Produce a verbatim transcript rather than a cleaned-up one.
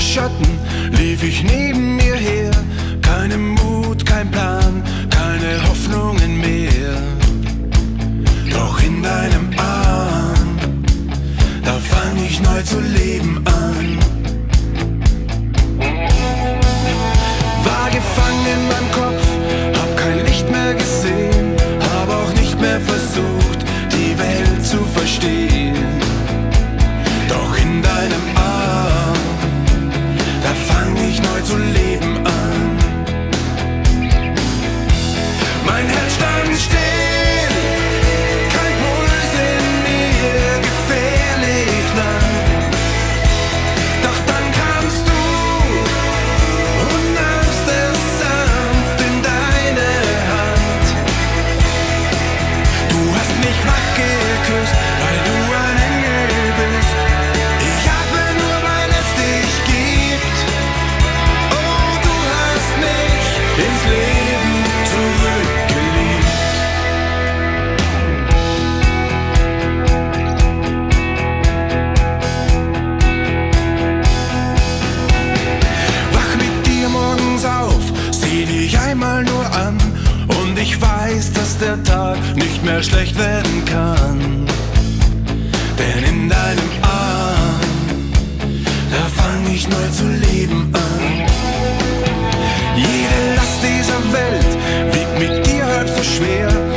Schatten lief ich neben mir her. Keine Mut, kein Plan, keine Hoffnungen mehr. Doch in deinem Arm, da fang ich neu zu leben an. War gefangen in meinem Kopf, hab kein Licht mehr gesehen, hab auch nicht mehr versucht, die Welt zu verstehen. Doch in deinem Arm, da fang ich neu zu leben an. Mein Herz stand still, kein Puls in mir, gefährlich nah. Doch dann kamst du und nahmst es sanft in deine Hand. Du hast mich wach geküsst, weil du ein Engel bist. Ich atme nur, weil es dich gibt. Oh, du hast mich ins Leben zurückgeliebt. Wach mit dir morgens auf, seh dich einmal nur an, und ich weiß, dass der Tag nicht mehr schlecht werden kann. Denn in deinem Arm, da fang ich neu zu leben an. Jede Last dieser Welt wiegt mit dir halb so schwer.